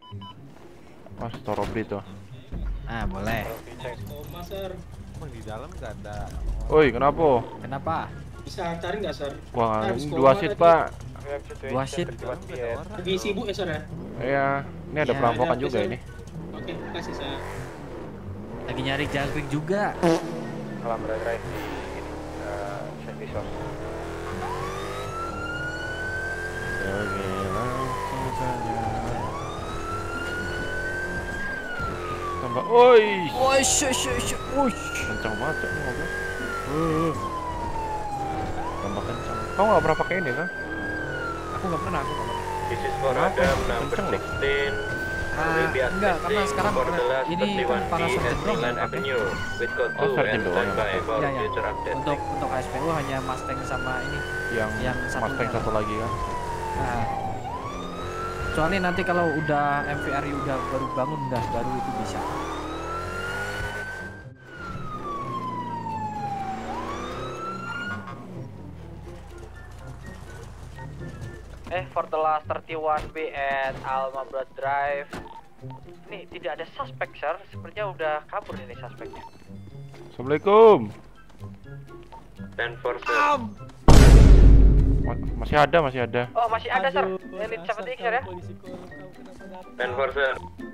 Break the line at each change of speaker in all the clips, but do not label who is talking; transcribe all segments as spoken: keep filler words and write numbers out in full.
Mas Torobri tuh.
Ah, boleh.
Koma, Sir.
Emang di dalam nggak ada.
Woi, kenapa?
Kenapa?
Bisa cari nggak, Sir?
Wah,
Habis
ini
koma
dua seat,
tadi.
Pak.
Dua seat.
Lagi sibuk ya, Sir ya?
Iya, ini ada
Ya,
perampokan
ada,
juga
Sir.
ini.
Oke, kasih saya.
Lagi nyari jangkrik juga.
Alhambra Drive di uh, Saint Resource.
Oke, langsung saja. Tambah, oi.
Woi, shh, shh, shh. Wush.
Kencang banget Cok, ini mobil. Uh. Tambah kencang. Kau nggak pernah pakai ini kan?
Aku nggak pernah, aku nggak pernah.
This is for
Kenapa?
Adam number
Kenceng loh.
sixteen.
Ah,
Will be
enggak, karena
accessing
sekarang
for the last
ini kan
thirty-one
para
B
sergeant doang
Esniland
yang pakai.
Avenue with code
Oh,
two
sergeant
and
doang yang
standby
pakai.
for
Iya, iya.
future update.
Untuk untuk S P U hanya Mustang sama ini.
Yang,
Yang satunya
Mustang
lah.
satu lagi kan?
Nah, kecuali nanti kalau udah M V R I udah baru bangun dah baru itu bisa.
Eh, for the last thirty-one B at Alhambra Drive. Nih, tidak ada suspek, Sir. Sepertinya udah kabur ini suspeknya.
Assalamualaikum.
ten four sir.
Ma- Masih ada, masih ada.
Oh, masih ada, Sir. Elite seventy X, Sir ya.
ten four sir.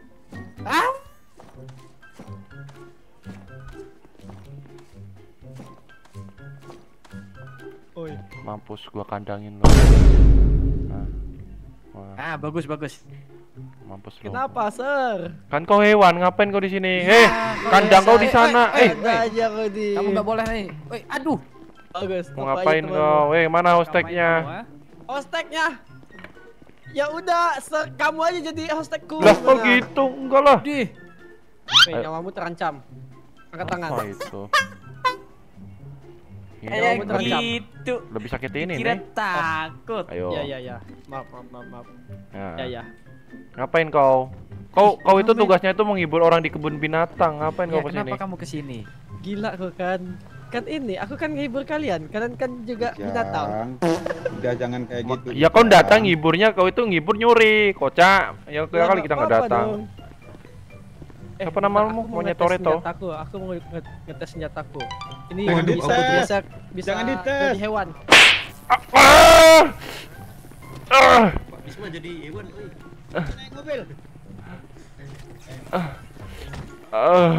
Mampus gua kandangin lo. Nah. Wah,
Ah, bagus bagus.
mampus lo.
Kenapa, Sir?
Kan kau hewan, ngapain kau di sini?
Ya,
Eh,
kau
kandang
biasa.
kau di sana.
Eh,
Eh,
Ada aja kau di.
Kamu nggak boleh nih. Woi, aduh.
Bagus.
mau ngapain kau? Eh, mana hosteknya?
Hosteknya. Ya udah, Sir, kamu aja jadi hostekku.
Lah, kok
Gimana?
gitu? Enggak lah.
Dih.
Nih, nyawamu terancam. Angkat tangan.
Apa itu? Ini
Kayak
lebih-
terancam.
gitu.
lebih sakit ini
Kira
nih.
takut.
Ayo.
Ya, ya, ya. Maaf, maaf, maaf, maaf.
Ya.
Ya, ya.
Ngapain kau? Kau kau itu
ngapain?
tugasnya itu menghibur orang di kebun binatang. Ngapain
Ya,
kau kesini?
kenapa kamu kesini?
Gila kau kan. Kan ini, aku kan ngehibur kalian. Kalian kan juga binatang.
Udah jangan kayak gitu.
Ya kau datang ngiburnya, kau itu ngibur nyuri, kocak. Ya kira kali kita nggak
apa-apa
datang.
dong. Eh,
Siapa namamu?
aku mau
Monyet
ngetes
Toretto?
senjataku. Aku mau nge- ngetes senjataku. Ini
Jangan
bisa
dites.
bisa bisa
Jangan dites.
jadi hewan.
Ah! Ah!
Bisma jadi hewan, oi.
Naik mobil.
Ah!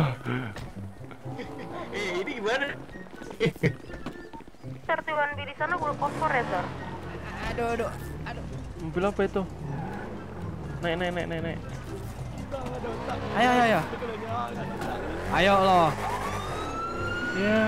Eh, ini gimana?
thirty-one B di sana belum fosfor ya, Sir?
Aduh, aduh, aduh.
Mobil apa itu? Naik, naik, naik, naik, naik.
Ayo, ayo, ayo. Ayo loh.
Ya.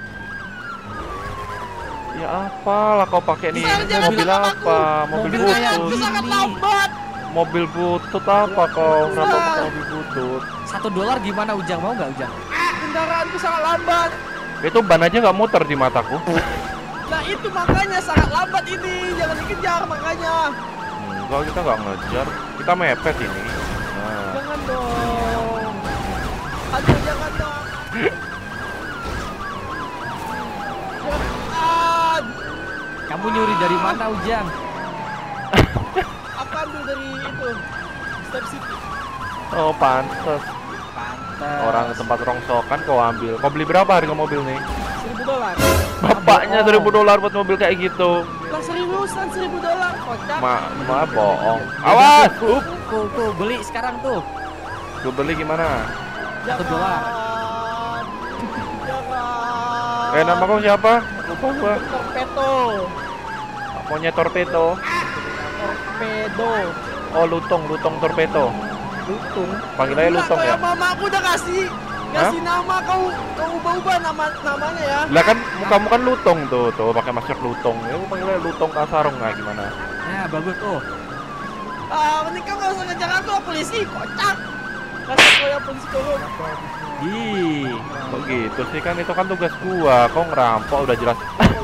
Ya apalah kau pakai nih?
Sir, jangan
Mobil
bilang
apa? Mobil
Mobil
butut.
Aku sangat lambat.
Mobil butut apa kau? Kenapa pakai mobil butut?
Satu dolar gimana Ujang, mau nggak Ujang?
Kendaraanku sangat lambat.
Itu ban aja nggak muter di mataku.
Nah itu makanya sangat lambat ini. Jangan dikejar makanya.
Enggak, kita nggak ngejar. Kita mepet ini. Nah.
Jangan dong. Aduh jangan dong. Jangan.
Kamu nyuri dari mana Ujang?
Aku ambil dari itu. Step City.
Oh, pantes.
Pantes.
Orang ke tempat rongsokan kau ambil. Kau beli berapa harga mobil nih?
Seribu dolar.
Bapaknya
bohong.
seribu dolar buat mobil kayak gitu.
Lah seriusan seribu dolar. Kocak.
Ma, ma bohong. Awas. Up.
Tuh, tuh, beli sekarang tuh.
Gue beli gimana?
Satu dolar.
Jangan.
Eh, nama kau siapa? Lupa gua.
Torpedo.
Monyet Torpedo.
Torpedo.
Oh, Lutong, Lutong Torpedo.
Lutung.
Panggil aja Lutong ya.
Mama aku udah kasih kasih nama kau kau ubah-ubah nama namanya ya.
Lah kan mukamu kan Lutong tuh, tuh pakai masker Lutong. Ya gua panggil aja Lutong Kasarong nggak gimana?
Nah, bagus tuh.
Ah, ini kau nggak usah ngejar aku polisi, kocak. Kasih kau ya polisi turun.
Ih, kok gitu sih, kan itu kan tugas gua. Kau ngerampok udah jelas.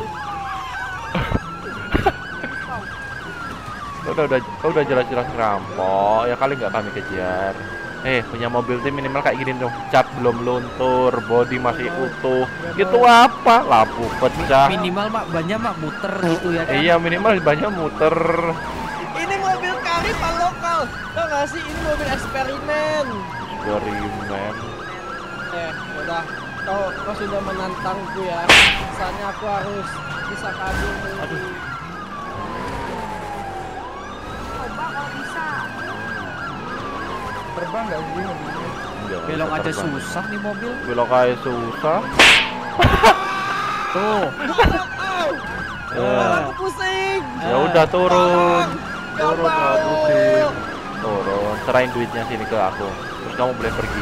udah udah kau udah jelas-jelas ngerampok. Ya kali nggak kami kejar. Eh, punya mobil tim minimal kayak gini dong. Cat belum luntur, bodi masih utuh. Itu apa? Lampu pecah.
Minimal mak banyak mak muter gitu ya kan.
Iya, minimal banyak muter.
Ini mobil kari ini pan lokal. Tau gak sih ini mobil eksperimen.
Eksperimen.
Eh, udah. Kau, kau sudah menantangku ya. Misalnya aku harus bisa kabur.
Aduh.
Coba kalau bisa.
Terbang nggak sih mobilnya?
Enggak,
Belok
bisa
aja
terbang.
susah nih mobil.
Belok aja susah.
Tuh.
Ya.
Aku pusing.
Ya udah turun.
Gak
Turun nggak
mau.
pusing. Turun, serahin duitnya sini ke aku. Terus kamu boleh pergi.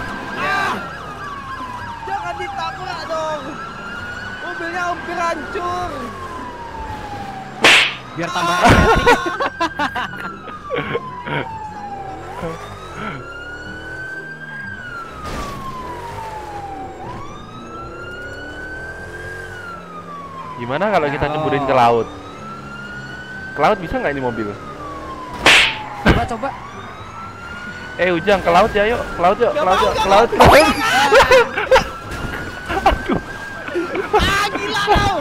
Jangan ditabrak dong. Mobilnya hampir hancur.
Biar tambah estetik.
Gimana kalau kita ceburin ke laut? Ke laut bisa nggak ini mobil?
Coba coba.
Eh Ujang, ke laut ya yuk, ke laut yuk, ke
Gak
laut
mau,
yuk,
gak
ke
mau.
laut, ke laut.
Ah, gila kau.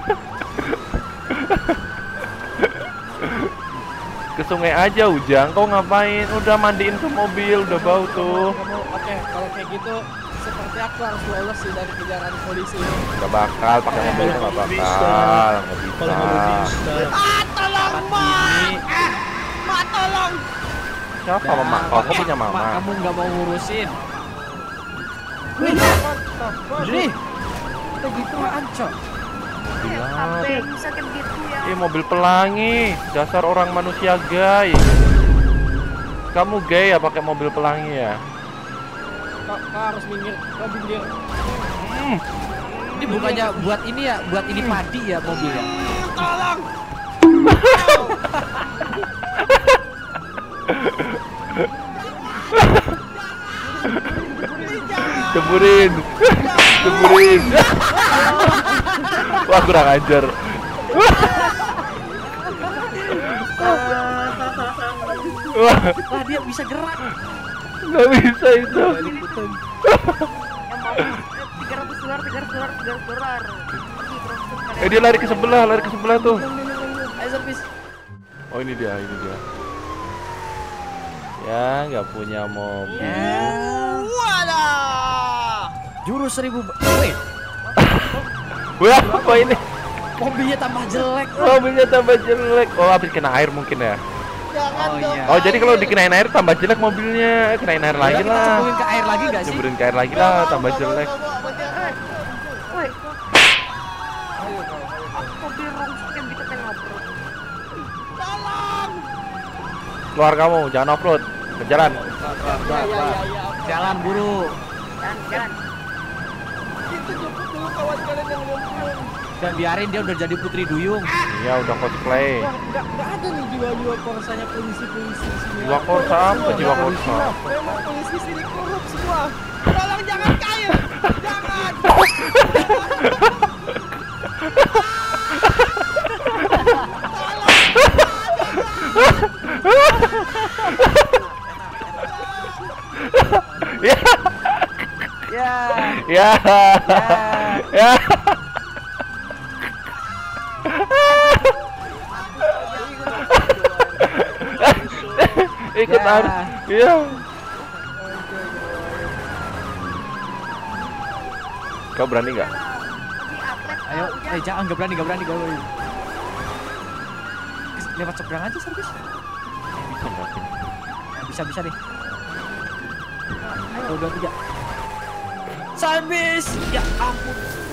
Ke sungai aja Ujang, kau ngapain? Udah mandiin tuh mobil, udah bau tuh.
Kamu, oke, kalau kayak gitu seperti aku harus lolos sih dari kejaran polisi.
Gak bakal, pakai mobil itu gak bakal, nggak
Kalau nggak
bisa.
bisa.
Ah, tolong, Mak. Ah, Mak, tolong.
Siapa mama? Kau kau punya
Mak,
mama?
kamu nggak mau ngurusin.
Wih,
Jadi, kita gitu ancok.
Ya, sampai bisa kayak gitu ya.
Eh mobil pelangi, dasar orang manusia gay. Kamu gay ya pakai mobil pelangi ya?
kau, kau harus minggir, kau minggir.
Hmm.
Ini bukannya buat ini ya, buat ini padi ya mobil ya.
Tolong.
Ceburin, ceburin. Wah kurang ajar. Wah
Wah, dia bisa gerak.
nggak bisa itu.
Yang mau tiga ratus dolar, tiga ratus dolar, tiga ratus dolar.
Eh dia lari ke sebelah, lari ke sebelah tuh.
Ayo servis.
Oh ini dia, ini dia. Ya nggak punya mobil.
Ya.
Wadah.
Jurus seribu. ba- Wait,
Wah apa ini?
mobilnya tambah jelek.
Mobilnya tambah jelek. Oh habis kena air mungkin ya.
Jangan
Oh,
dong.
iya.
Oh jadi kalau dikenain air tambah jelek mobilnya. Eh, kenain air lagi
Kita
lah.
cemplungin ke air lagi nggak sih?
Ceburin ke air lagi lah, tambah jelek.
Woi. Mobil rongsok yang bisa kayak ngobrol.
Tolong.
Keluar kamu, jangan off road. Ke jalan.
Ya, ya, ya, ya.
Jalan buru.
Jalan, jalan.
Itu jemput dulu kawan kalian yang ngumpul.
Dan biarin dia udah jadi putri duyung.
Iya udah cosplay.
Wah, nggak nggak ada nih jiwa-jiwa korsanya polisi-polisi di sini.
Jiwa korsa apa? Jiwa korsa.
Memang polisi sini korup semua. Tolong jangan kayu. Jangan.
Ya,
Ya.
ya, ya. Ikut
Ya.
arus. Iya. Kau berani nggak?
Lagi atlet.
Ayo,
Ujang.
eh jangan, nggak berani, nggak berani, nggak berani. Lewat seberang aja servis.
Bisa nggak sih?
Bisa, bisa deh. Ayo, dua, tiga. Servis. Ya ampun.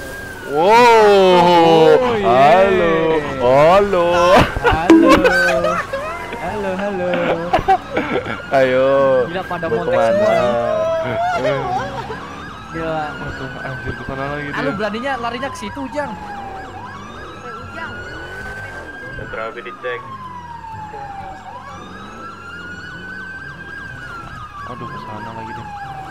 Wow,
Oh,
halo,
yeah.
halo.
Halo. Halo, halo.
Ayo.
Gila, pada
mau
montek semua
kemana? Eh,
Gila.
Aduh, anjir kesana lagi
Ah, lu
dia.
beraninya larinya ke situ, Jang.
Woi, Ujang.
Terapi dicek.
Aduh, kesana lagi deh.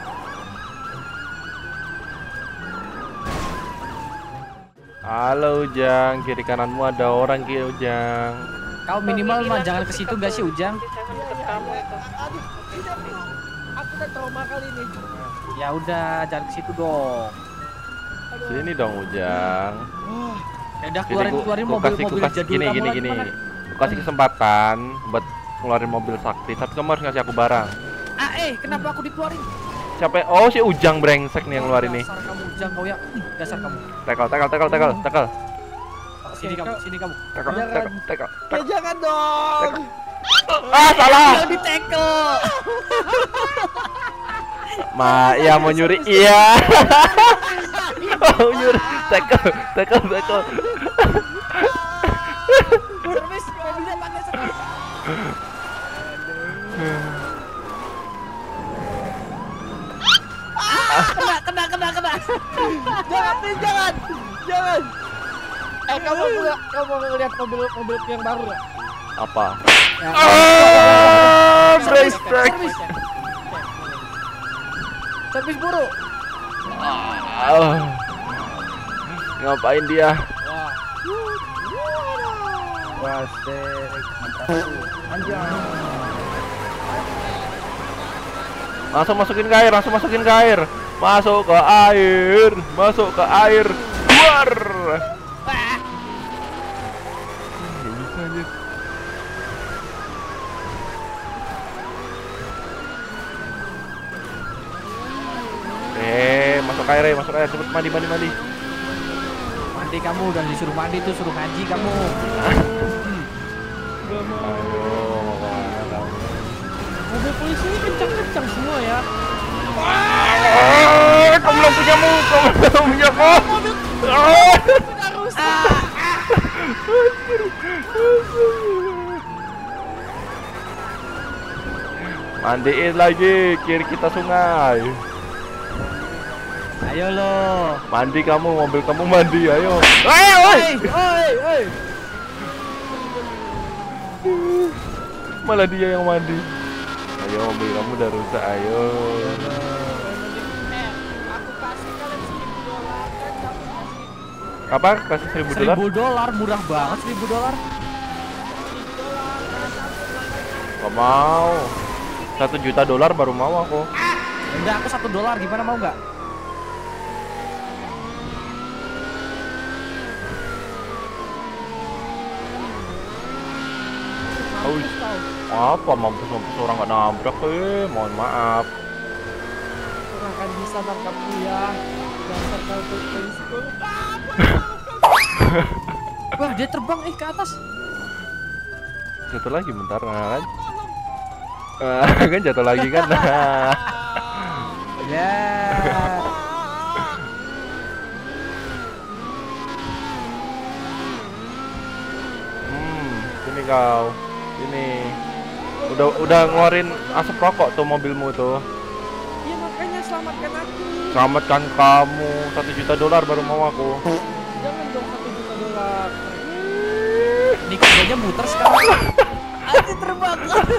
Halo Ujang, kiri kananmu ada orang kiri Ujang.
Kau minimal mah jangan ke situ gak sih, Ujang?
Aduh, tidak bro. Aku udah trauma kali ini.
Ya udah, jangan ke situ dong.
Sini dong Ujang.
Ya udah
Jadi
keluarin
gua,
keluarin
gua kasih,
mobil-mobil
gua kasih
jadul
gini
kamu
gini
lagi
gini.
mana?
Gua kasih kesempatan buat ngeluarin mobil sakti, tapi kamu harus ngasih aku barang.
Ah, eh, kenapa aku dikeluarin?
Siapa? Oh, si Ujang brengsek nih yang ngeluarin nih.
Dasar kamu Ujang kau ya. Ih, dasar kamu.
Tekel, tekel, tekel, tekel, tekel.
Sini kamu, sini kamu.
Tekel,
Jangan.
tekel, tekel.
Ya jangan dong.
Ah, salah.
Yang ditekel.
Ma, ya mau nyuri, iya. Mau nyuri, tekel, tekel, tekel.
Servis mobilnya pakai servis. Kena, kena, kena, kena.
Jangan, please, jangan. Jangan. Eh, kamu mau kamu mau ngeliat mobil mobil yang baru nggak?
Apa?
Ya.
Ah,
Servis,
brengsek.
servis. Servis buruk.
Ah. Ngapain dia? Langsung masukin ke air, langsung masukin ke air. Masuk ke air, masuk ke air. Keluar. Nggak bisa anjir. Eh, masuk ke air, eh, masuk ke air, cepet mandi, mandi, mandi.
Mandi kamu, udah disuruh mandi tuh, suruh ngaji kamu.
Ayo, mau kemana kamu?
Mobil polisi ini kencang-kencang semua ya.
Ah, kamu belum punya mu, kamu belum punya mu. Ah. Mandiin lagi, kiri kita sungai.
Ayo lo.
Mandi kamu, mobil kamu mandi, ayo. Ayo,
Oi, oi, oi.
malah dia yang mandi. Ayo, mobil kamu udah rusak, ayo.
Eh, aku kasih kalian seribu dolar kan kamu kasih
Apa? Kasih seribu dolar?
Seribu dolar, murah banget seribu dolar.
Gak mau. Satu juta dolar baru mau aku.
Udah aku satu dolar, gimana mau nggak?
Aus. Apa mampus-mampus orang gak nabrak, eh, mohon maaf.
Orang akan bisa tangkapku ya. Dasar kau polisi kau.
Wah, dia terbang eh ke atas.
Jatuh lagi bentar, nah, kan? Ah, kan jatuh lagi kan?
Ya.
Hmm, sini kau. Sini. Udah udah ngeluarin asap rokok tuh mobilmu tuh.
Iya makanya selamatkan aku.
Selamatkan kamu. Satu juta dolar baru mau aku.
Jangan dong satu juta dolar.
Ini kudanya muter sekarang. Anjir terbang.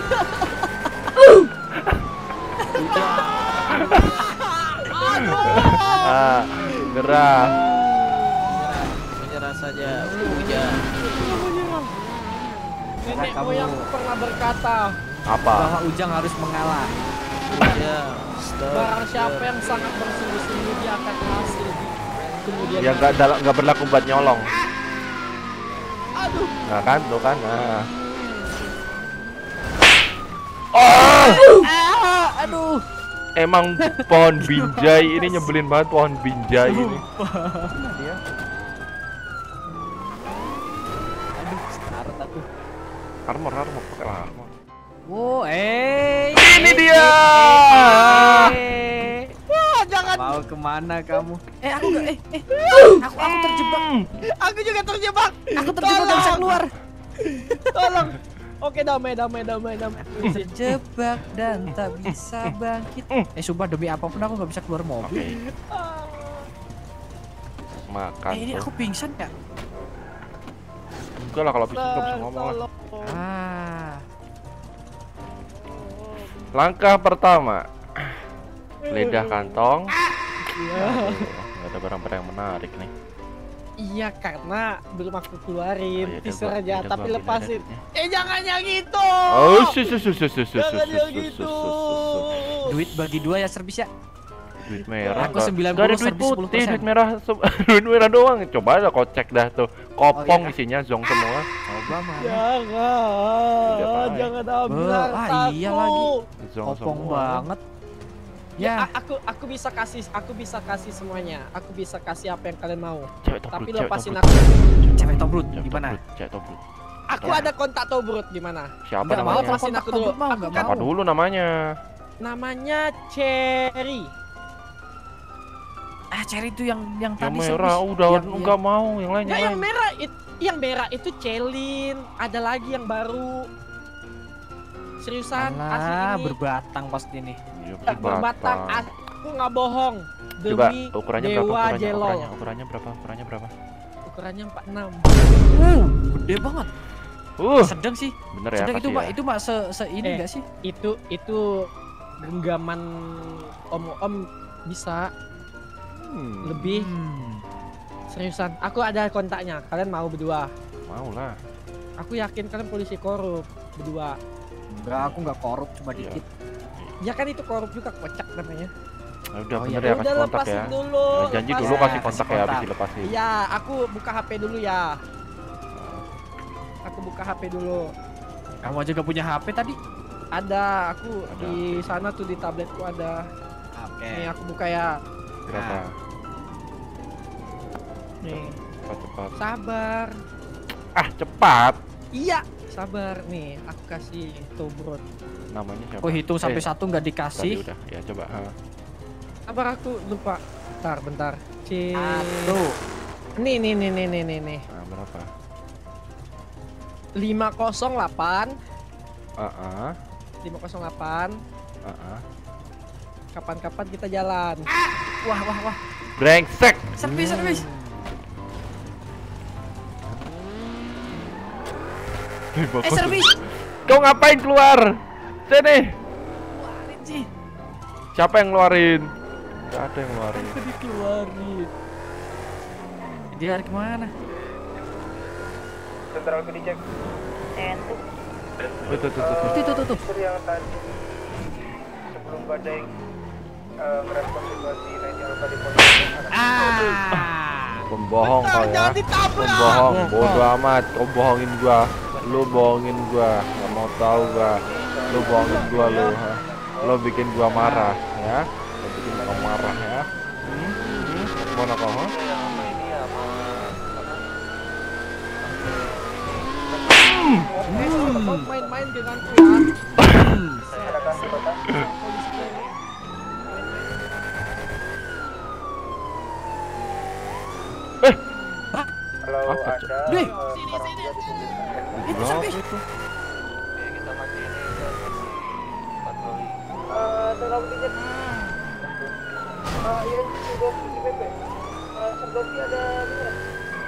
Ah, gerah.
Menyerah saja. Uja.
Nenek
Kamu-
moyangku pernah berkata,
Apa?
Bahwa Ujang harus mengalah.
ya, barang siapa yang sangat bersungguh-sungguh dia akan hasil. Kemudian
Ya nggak dalam nggak berlaku buat nyolong.
aduh,
Nah kan, tuh kan. Nah. Oh!
ah, aduh.
Emang pohon binjai ini nyebelin banget, pohon binjai ini.
Mana dia? Aduh, sekarat aku.
Armor, armor, pakai armor.
Wow, eh.
Ini dia.
Eh.
Wah, jangan.
Mau kemana kamu? Eh, aku nggak. Eh, eh. Aku aku terjebak.
Aku juga terjebak.
Aku terjebak nggak bisa keluar.
Tolong. Oke, damai, damai, damai, damai.
Terjebak dan tak bisa bangkit. Eh, sumpah demi apapun aku nggak bisa keluar mobil.
Makan
Eh, ini
tuh.
aku pingsan ya?
Enggak lah, kalau bisa nggak bisa ngomong lah.
Ah.
Langkah pertama, lidah kantong. Aduh, nggak ada barang-barang yang menarik nih.
Iya, karena belum aku keluarin.
Oh, ya udah,
Teaser
gua-
aja,
ya udah,
tapi
gua
lepasin.
ambilin aja
Eh, jangan yang gitu.
Oh, sus sus sus sus sus sus
Jangan
sus
yang
sus
gitu.
sus sus.
Duit bagi dua ya servis ya?
Duit merah.
Aku
nggak-
sembilan
nggak ada
puluh
duit
servis sepuluh
putih,
persen.
duit merah, se- duit merah doang. Coba aja kau cek dah tuh. Kopong
Oh, iya,
isinya zong semua.
Coba mana?
Jangan,
Udah,
jangan ambil
Be- ah,
hartaku.
iya lagi.
Zong
Kopong
semua.
banget.
Ya,
Ya,
a- aku aku bisa kasih, aku bisa kasih semuanya. Aku bisa kasih apa yang kalian mau.
Cewek tobrut,
Tapi
cewek
lepasin
tobrut.
aku.
cewek tobrut
Cewek
gimana?
tobrut, cewek tobrut.
Aku
Ya.
ada kontak Tobrut gimana?
Siapa
Nggak mau,
namanya?
lepasin
kontak
aku dulu.
tobrut mau,
Aku
nggak
kan-
Apa
mau.
dulu namanya?
Namanya Cherry.
Ah, Cherry itu yang yang
Yang
tadi
merah
servis.
udah
Yang-
enggak mau, yang lain
Nah,
yang
yang
lain.
merah itu, yang merah itu Celin. Ada lagi yang baru. Seriusan,
Alah,
asli ini.
berbatang pasti nih.
Iya,
Eh,
pasti
berbatang,
batang.
aku nggak bohong.
Coba
Demi
ukurannya berapa?
Dewa
Ukurannya,
Jelol.
ukurannya, ukurannya berapa? Ukurannya berapa?
Ukurannya empat puluh enam.
Uh, gede banget.
Uh,
Sedang sih.
bener ya
Sedang itu,
kasih
Pak.
ya.
Itu Pak se, se ini
Eh.
enggak sih?
Itu itu genggaman om-om bisa
Hmm,
lebih
Hmm.
seriusan. Aku ada kontaknya. Kalian mau berdua?
mau lah.
Aku yakin kalian polisi korup berdua.
Enggak, aku enggak korup, cuma
Iya.
dikit.
Ya kan itu korup juga, kocak namanya.
Nah, udah
Oh,
bener
iya.
ya kasih
Udah
kontak
lepasin
ya.
dulu.
Nah, janji
lepasin.
dulu kasih
Kasih
kontak ya habis
kontak.
dilepasin.
Iya, aku buka H P dulu ya. Aku buka H P dulu.
Kamu aja gak punya H P tadi?
Ada, aku
Ada.
di sana tuh di tabletku ada.
Oke.
Nih aku buka ya.
Berapa?
Nih,
Cepat cepat.
sabar.
Ah, cepat.
Iya, sabar nih. Aku kasih Tobrut.
Namanya siapa?
Aku hitung sampai
Eh,
satu nggak
Tadi
dikasih.
udah. Ya coba. ha.
Sabar, aku lupa. Bentar, bentar. C.
Satu.
Nih, nih, nih, nih, nih, nih, nih.
Nah, berapa?
lima nol delapan.
Heeh.
lima nol delapan.
Heeh.
Kapan-kapan kita jalan.
Wah, wah, wah.
Brengsek.
Servis, servis. Eh, servis.
Kau ngapain keluar? Sini.
Keluarin sih.
Siapa yang ngeluarin? Gak ada yang ngeluarin.
Aku dikeluarin.
Dia lari kemana?
Sentral aku dicek.
Oh, tuh, tuh, tuh, tuh.
Tuh, tuh, tuh, tuh.
Itu yang tadi sebelum badai eh, merespon situasi naik alfa di pos.
Ah.
Pembohong kau ya.
Jangan ditabrak.
Pembohong, bodo amat. Kau bohongin gua. Lu bohongin gua. Gak mau tahu gua. Lu bohongin gua lu. ha. Lu bikin gua marah ya. Lu bikin kau marah ya. Hmm? Hmm? Mana kau? ha?
Eh, kau main-main denganku ya.
Silakan di kota. Kalau
Apa tuh?
ada
Dih.
eh, orang tua di sini.
Itu
Berapa
servis.
itu?
Kita masih ini ke patroli.
Eh, tolong dicek. Eh, iya, sudah di P P. Eh, Serdopi ada beneran?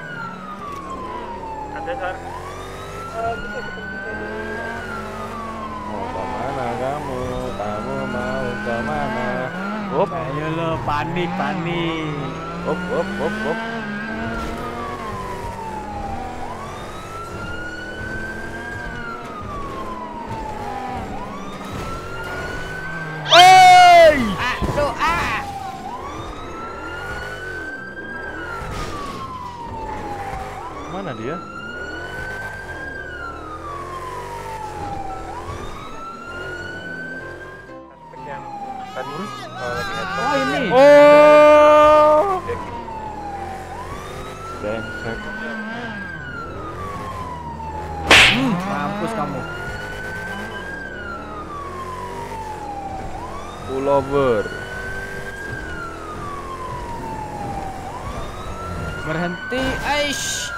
Ada sar.
Eh, bisa ketemu
Mau kemana kamu? Kamu mau kemana? Up,
Ayo lo, panik, panik.
up, up, up, up. Hey!
Aduh, ah.
Mana dia?
aspek yang tadi eh, lagi headphone.
Oh, ini.
Oh! Brengsek.
Hmm, mampus kamu.
Pullover.
Berhenti, aish.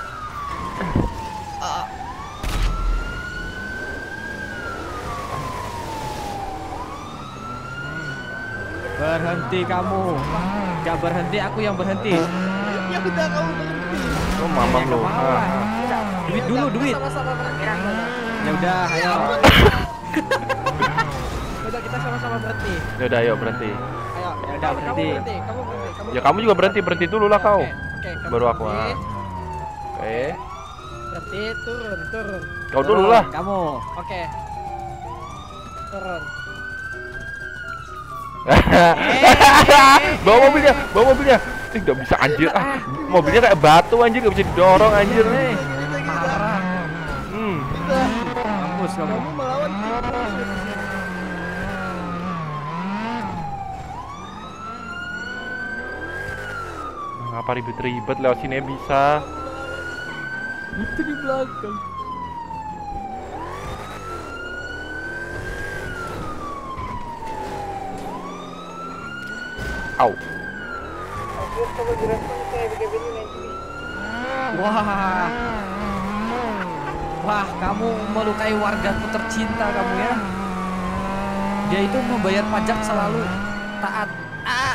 Berhenti kamu. Gak berhenti, aku yang berhenti.
Ya udah, kamu berhenti.
Oh, mamang
Ya,
lu.
nggak mau lah.
Ah,
Duit dulu,
Kita
duit.
Sama-sama berhenti.
Ya udah, ayo.
Udah, kita sama-sama berhenti.
Ya udah, ayo berhenti.
Ayo.
Ya udah,
Kamu
berhenti.
berhenti. Kamu berhenti. Kamu
Ya kamu juga berhenti, berhenti dulu lah kau.
Oke, oke, kamu
Baru aku.
berhenti.
ah. Oke.
Berhenti, turun, turun.
Kau dulu lah.
Kamu.
Oke. Turun.
Bawa mobilnya, bawa mobilnya. Eh, nggak bisa anjir. Ah, mobilnya kayak batu anjir, nggak bisa didorong anjir.
Parah.
Hmm.
Mampus kamu.
Kamu melawan tim.
Ngapa ribet-ribet lewat sini bisa?
Itu di belakang.
Au.
Wah. Wah, kamu melukai wargaku tercinta kamu ya. Dia itu membayar pajak selalu taat. Ah.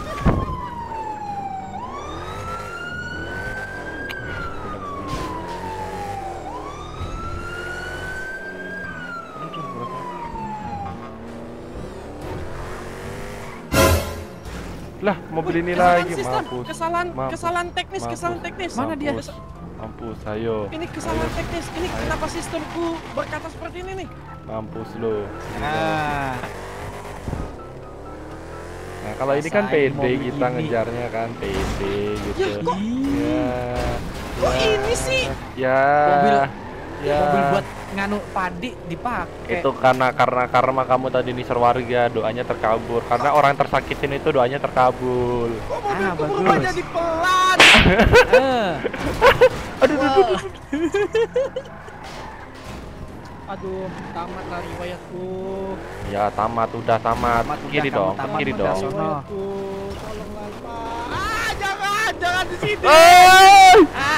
Lah, mobil ini
Kesalahan
lagi
sistem,
mampus.
kesalahan,
Mampus.
kesalahan teknis,
Mampus.
kesalahan teknis.
Mana dia?
Mampus. Mampus, ayo.
Ini kesalahan teknis. Ini kenapa sistemku berkata seperti ini nih?
Mampus lo.
Ah.
Nah, kalau ini kan
Rasain
P D
mobil
kita
ini.
ngejarnya kan P D gitu.
Ya, kok-
Ya.
Kok
ya,
ini sih?
Ya.
Mobil
ya.
mobil buat nganu padi dipakai.
Itu karena karena karma kamu tadi nisar warga, doanya terkabul. Karena orang tersakitin itu doanya terkabul.
Kok
Ah,
mobilku berubah
bagus.
jadi pelan?
Eh.
Aduh, aduh, aduh, aduh.
Aduh, tamat lah riwayatku.
Ya tamat, udah tamat.
Tamat, udah,
Kiri
kamu
dong,
tamat,
kiri
udah,
dong.
Sono.
Riwayatku. Tolonglah, Pak. Ah, jangan, jangan di sini.
Eh!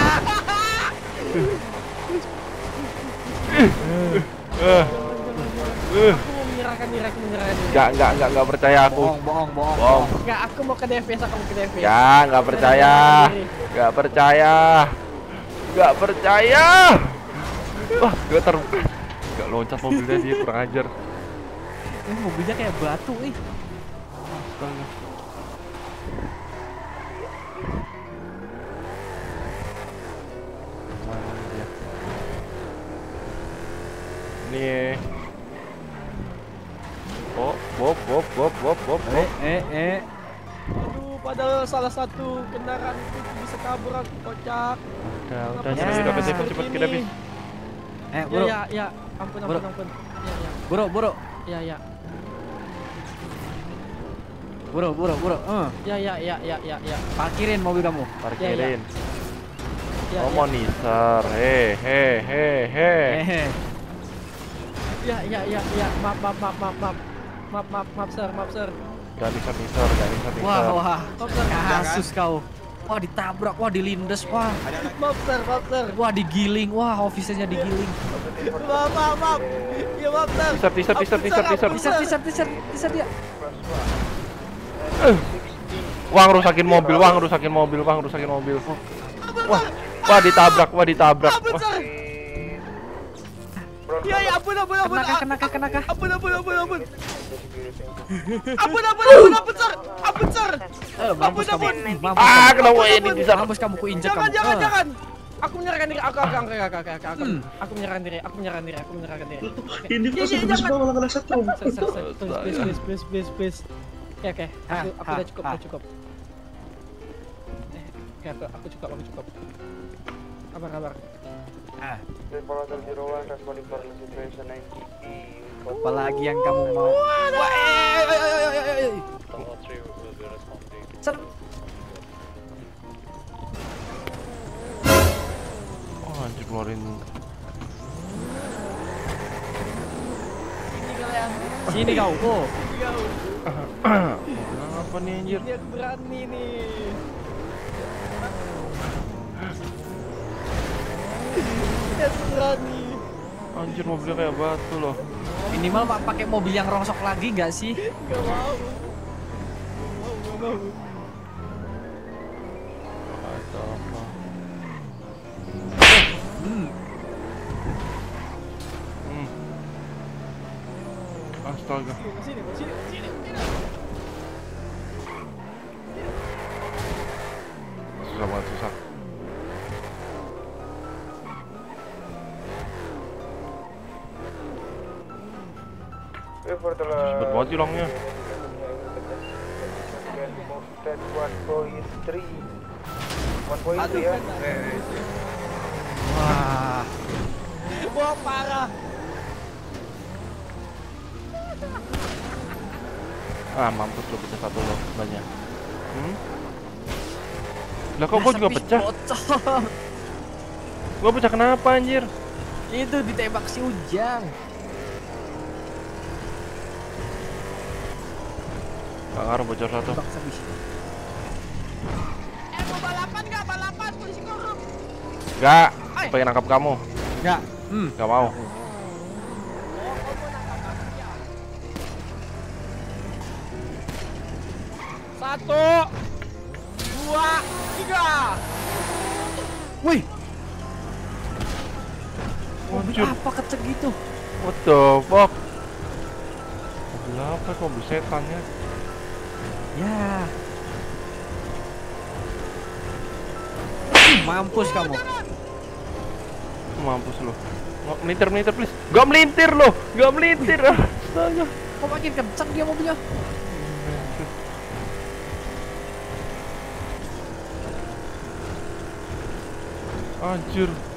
Eh, eh.
Aku mau menyerahkan diri, aku menyerahkan diri.
Enggak, enggak, enggak, enggak percaya aku.
Bohong, bohong, bohong.
Bohong.
Enggak, aku mau ke D V S, aku mau ke D V S.
Ya, enggak percaya. Enggak percaya. Enggak percaya. Wah, dia ter enggak loncat mobilnya dia kurang ajar.
Eh, mobilnya kayak batu ih.
Astaga. Mana dia? Nih. Oh, Bob, Bob, Bob, Bob, Bob, Bob.
Eh, eh, eh.
Aduh, padahal salah satu kendaraan itu bisa kabur, aku kocak.
Udah, udah,
Kenapa
cepet,
sih
cepet, cepet,
seperti
cepet,
ini?
kita bis.
Eh,
Ya,
bro.
ya, ya. Ampun,
Bro.
ampun, ampun. Ya, ya.
Bro, bro.
Ya, ya.
Bro, bro, bro. Eh,
Ya, ya, ya, ya, ya, ya.
parkirin mobil kamu.
Parkirin.
Ya,
Oh,
ya.
monitor. Hei, hei, hei, hei.
Eh,
Ya, ya, ya, ya. Maaf, maaf, maaf, maaf, maaf. Maaf, maaf, maaf, sir, maaf, sir.
Gak bisa nisor, gak bisa nisor.
wah, wah.
Maaf, sir.
Kasus kau. Wah, ditabrak, wah dilindes, wah.
Maaf, sir, maaf, sir.
Wah, digiling, wah officernya digiling.
Maaf, maaf, maaf. Ya, maaf, sir.
T-shirt, t-shirt, t-shirt,
Ampun,
t-shirt,
sir,
t-shirt.
ampun,
Bisa,
sir.
bisa, bisa, bisa dia.
Wang rusakin mobil, Wang rusakin mobil, Wang rusakin mobil. Wah, wah ditabrak, wah ditabrak.
Ampun,
Wah,
sir. Ya, ya, ampun, ampun, ampun.
Kenaka, kenaka, kenaka.
Ampun, ampun, ampun, ampun. Ampun, ampun, ampun, ampun, sir. Ampun, sir.
Eh, mampus kamu.
ampun.
Mampus
ah,
kamu.
kenapa ini bisa?
Mampus kamu kuinjek
Jangan,
kamu.
jangan,
Eh.
jangan. Aku menyerahkan diri. Aku, aku, aku, aku, aku, aku, aku,
Hmm.
aku menyerahkan diri. Aku menyerahkan diri. Aku menyerahkan diri.
Ini
Ya,
pas
ya,
aku
jangan.
malah kena satu.
Sir, sir, sir. Please, please, please, please, please, please. Oke, oke. Aku,
Ah,
aku
ah,
udah cukup,
ah.
udah cukup. Eh, Oke, aku, aku cukup, aku cukup. Kabar, kabar.
Ah, apalagi yang kamu mau? Wah, eh, eh, eh, eh, eh, eh. Ser-
Oh, anjir keluarin.
Sini kau. Oh.
Apa nih anjir?
Ini aku berani nih. Ini aku berani.
Anjir mobilnya kayak batu loh.
Minimal Pak pakai mobil yang rosok lagi nggak sih?
Gak mau. Gak mau, gak mau.
Ada apa?
Hmm.
Hmm. Astaga.
Sini, sini, sini, sini.
Susah banget, susah. Cepet banget hilangnya.
That one point three. one point three ya.
Wah.
Wah, parah.
Ah, mampus lo pecah satu lo banyak. Hmm? Lah kok gua juga pecah?
Bocor.
Gua pecah kenapa anjir?
Itu ditembak si Ujang.
Gak ngaruh bocor satu.
Tembak habis.
Eh, mau balapan nggak? Balapan polisi korup.
Gak, pengen nangkap kamu.
Enggak. Hmm.
Gak mau.
Satu, dua, tiga.
Wih,
Anjir,
apa kecek gitu?
what the fuck? Mobil apa kok mobil setannya?
Ya. Mampus kamu.
Mampus lo. Nggak melintir melintir please. Gak melintir lo, gak melintir. Astaga.
Kok makin kenceng dia mobilnya?
Anjir.